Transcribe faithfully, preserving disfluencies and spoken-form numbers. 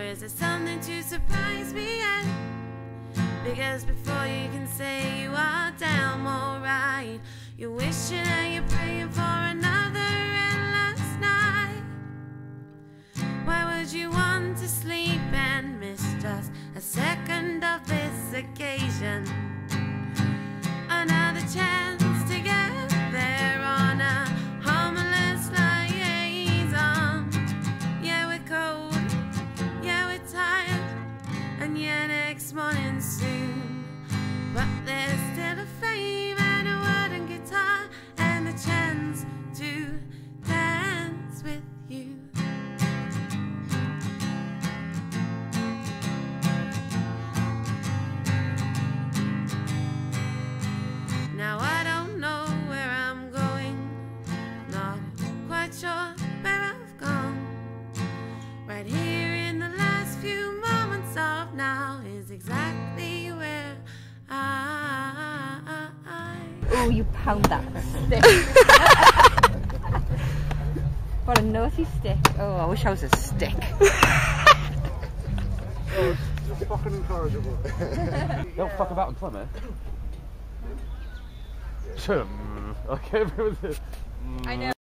is there something to surprise me yet? Because before you can say you are damn alright, you're wishing and you're praying for another endless night. Why would you want to sleep and miss just a second of this occasion? Another chance to get there on a harmless liaison. Yeah, we're cold, yeah, we're tired, and yeah, next morning soon. But there's still a flame and a wooden guitar and a chance to dance with you. Now I don't know where I'm going, not quite sure where I've gone. Right here in the last few moments of now is exactly where I... Oh, you pound that stick. What a naughty stick. Oh, I wish I was a stick. Oh, it's fucking incorrigible. Don't fuck about in Plymouth. Sure. I can't remember this. I know.